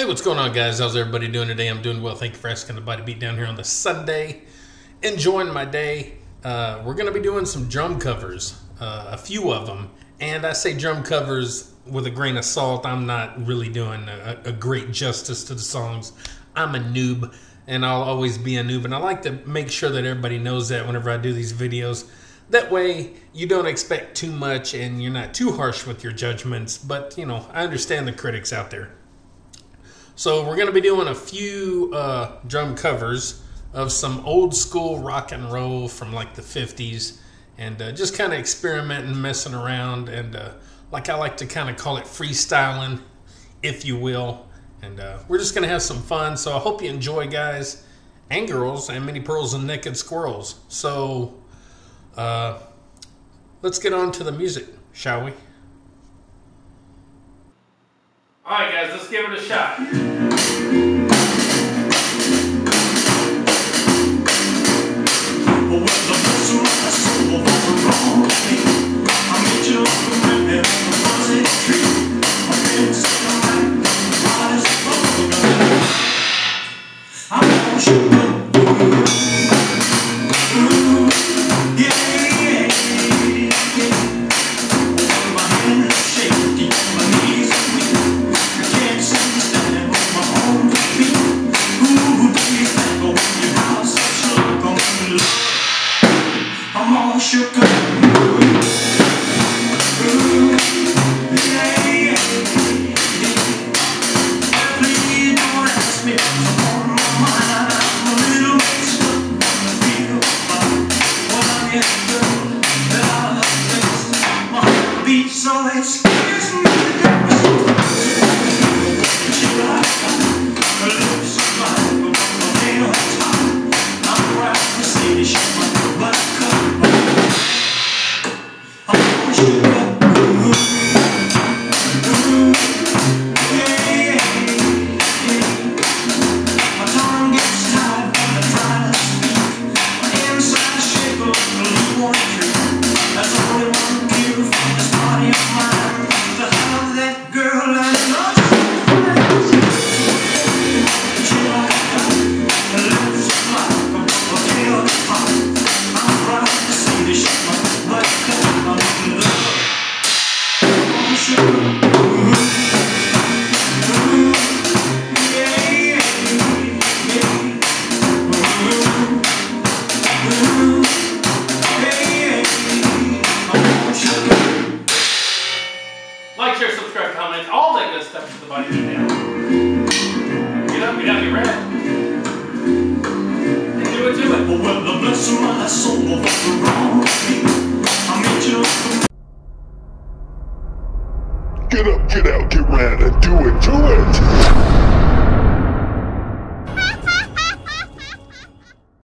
what's going on, guys? How's everybody doing today? I'm doing well. Thank you for asking. The Body Beat down here on the Sunday. Enjoying my day. We're going to be doing some drum covers, a few of them. And I say drum covers with a grain of salt. I'm not really doing a great justice to the songs. I'm a noob, and I'll always be a noob. And I like to make sure that everybody knows that whenever I do these videos. That way, you don't expect too much and you're not too harsh with your judgments. But, you know, I understand the critics out there. So we're going to be doing a few drum covers of some old school rock and roll from like the 50s. And just kind of experimenting, messing around. And like I like to kind of call it freestyling, if you will. And we're just going to have some fun. So I hope you enjoy, guys and girls, and many pearls and naked squirrels. So let's get on to the music, shall we? Alright guys, let's give it a shot. So excuse me. Like, share, subscribe, comment, all that good stuff to the Body Beat now. Get up, get ready. And do it. Well, the bless of my soul, what's wrong with me? I made you. Get up, get out, get round, and do it.